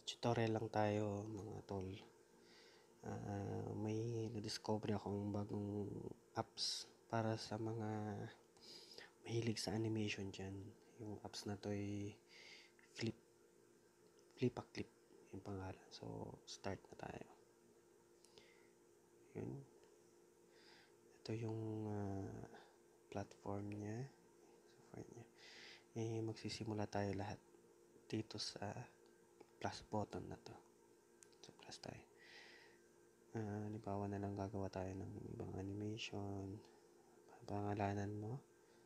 Tutorial lang tayo mga tol. May na-discover akong bagong apps para sa mga mahilig sa animation dyan. Yung apps na to ay Flipaclip yung pangalan. So, start na tayo. Yun. Ito yung platform niya. Software niya. Magsisimula tayo lahat dito sa plus button na to. So, plus tayo. Halimbawa na lang gagawa tayo ng ibang animation. Pangalanan mo.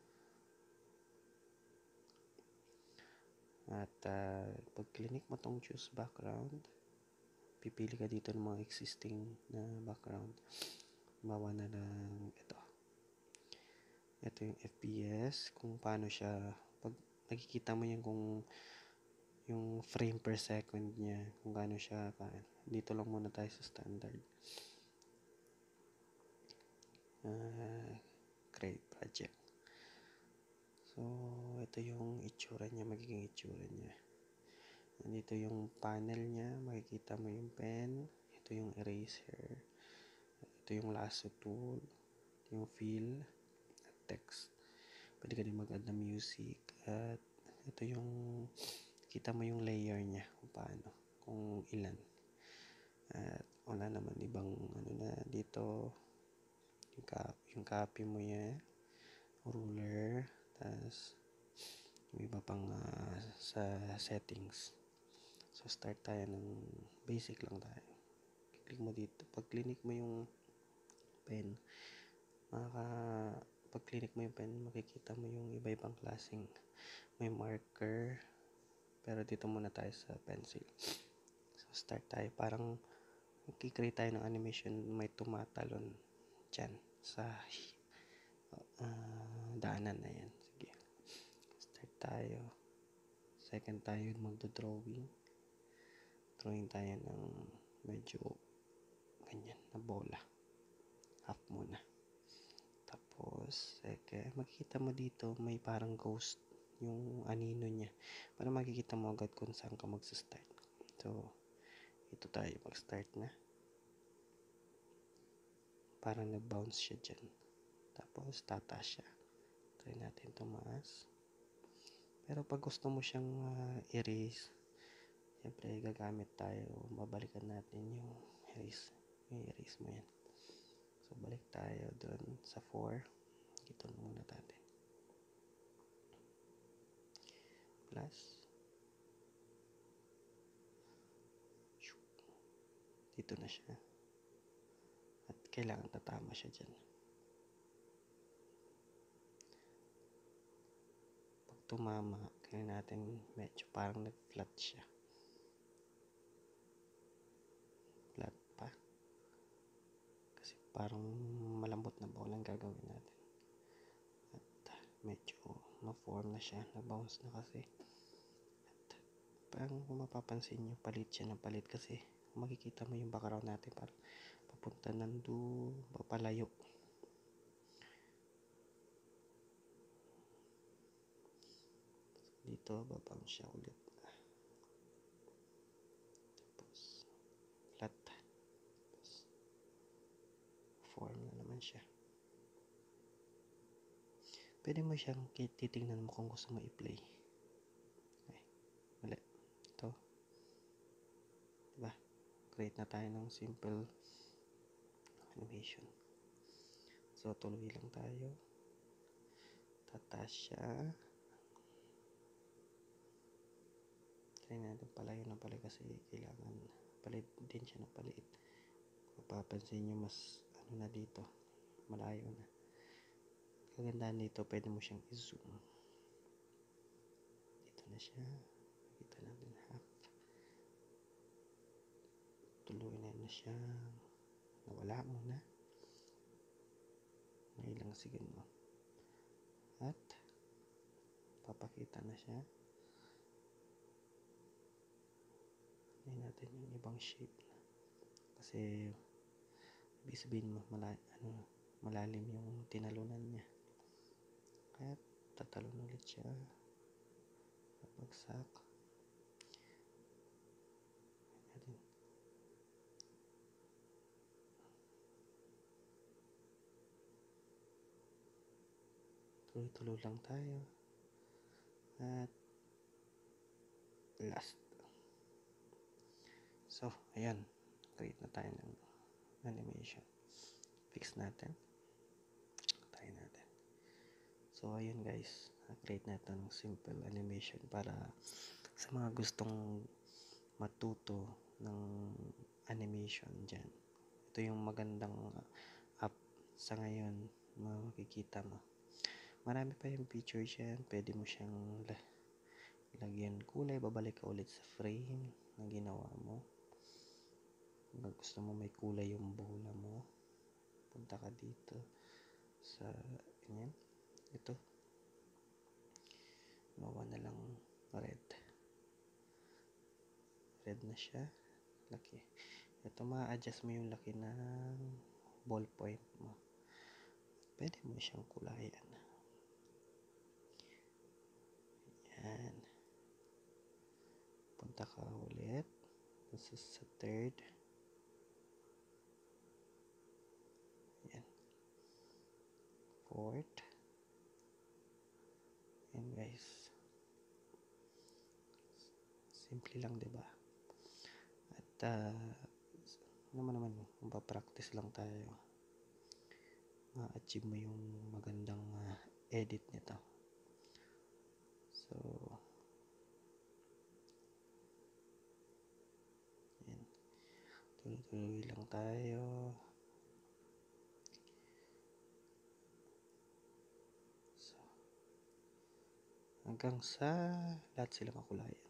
At pag clinic mo tong choose background, pipili ka dito ng mga existing na background. Halimbawa na lang ito. Ito yung FPS, kung paano siya, pag nakikita mo yan kung yung frame per second niya, kung gaano siya, dito lang muna tayo sa standard. Create project. So, ito yung itsura niya, magiging itsura niya. Nandito yung panel niya, makikita mo yung pen, ito yung eraser, ito yung lasso tool, ito yung fill, at text. Pwede ka din mag-add na music, at ito yung, kita mo yung layer niya, kung paano, kung ilan. At wala naman ibang ano na dito, yung copy mo yan, ruler, tas yung iba pang sa settings. So, start tayo ng basic lang tayo. Click mo dito. Pag click mo yung pen, pag click mo yung pen, makikita mo yung iba-ibang klaseng. May marker, pero dito muna tayo sa pencil. So, start tayo. Parang magkikreate tayo ng animation, may tumatalon dyan sa daanan na yan. Sige. Start tayo. Second tayo magdo-drawing. Drawing tayo ng medyo ganyan na bola. Half muna. Tapos, makikita mo dito may parang ghost yung anino niya. Para makikita mo agad kung saan ka magsa-start. So, ito tayo mag-start na. Parang nag-bounce siya dyan. Tapos, tataas siya. Try natin tumaas. Pero pag gusto mo siyang erase, siyempre gagamit tayo. Babalikan natin yung erase. Yung erase mo yan. So, balik tayo doon sa 4. Ito muna natin. Plus. Dito na siya. At kailangan tatama siya dyan. Pag tumama, kailangan natin medyo parang nag-flat siya. Flat pa. Kasi parang malambot na bola ang gagawin natin. At medyo ma-form na siya. Na-bounce na kasi. At parang kung mapapansin nyo, palit siya ng palit kasi makikita mo yung background natin parang papunta papalayo. Dito, babounce siya ulit. Tapos, flat. Tapos, form na naman siya. Pwede mo siyang titingnan mo kung gusto mo i-play. Okay. Mali. Ito. Diba? Create na tayo ng simple animation. So, tuloy lang tayo. Tataas siya. Try natin palayo na pala kasi kailangan palit din siya ng paliit. Mapapansin nyo mas na dito. Malayo na. Kagandaan dito, pwede mo siyang i-zoom. Dito na siya. Kita natin half. Tuloy na siya. Nawala muna. May ilang segundo. At papakita na siya. Ngayon natin yung ibang shape na. Kasi ibig sabihin mo malalim yung tinalunan niya. At tatalon ulit siya. Babagsak. tuloy-tuloy lang tayo. At last. So, ayan. Create na tayo ng animation. Fix natin. Try natin. So, ayun guys. Create natin ng simple animation para sa mga gustong matuto ng animation dyan. Ito yung magandang app sa ngayon. Makikita mo. Marami pa yung features yan. Pwede mo siyang lagyan kulay. Babalik ka ulit sa frame na ginawa mo. Kung gusto mo may kulay yung bola mo, punta ka dito sa ganyan. Ito. Gawa na lang red. Red na siya. Laki. Ito ma-adjust mo yung laki ng ballpoint mo. Pwede mo siyang kulayan. Yan. Punta ka ulit. This is sa third. Yan. Fourth. Yan guys. Simple lang, diba? At naman magpa-practice lang tayo. Ma-achieve mo yung magandang edit nito. So, yan. Tuloy-tuloy lang tayo. So, hanggang sa lahat sila makulayan.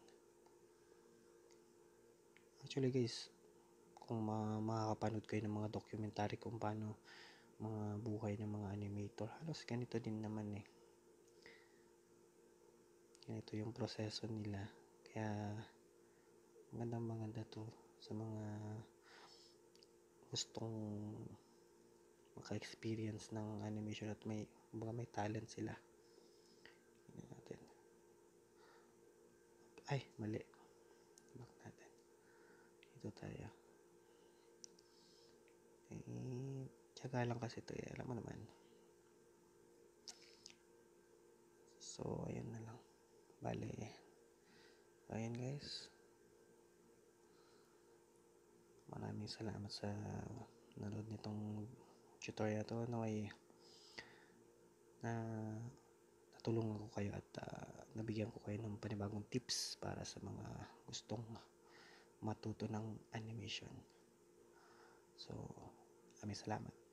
Actually guys, kung makakapanood kayo ng mga documentary kung paano mga buhay ng mga animator, halos ganito din naman eh. Ganito yung proseso nila. Kaya maganda to sa mga gustong maka-experience ng animation at may talent sila. Tingnan natin. Ay, mali. Back natin. Ito tayo. Tiyaga lang kasi ito eh. Alam mo naman. So, ayun na lang. Bale. Ayun guys. Maraming salamat sa nanood nitong tutorial to. Na natulungan ko kayo at nabigyan ko kayo ng panibagong tips para sa mga gustong matuto ng animation. So, maraming salamat.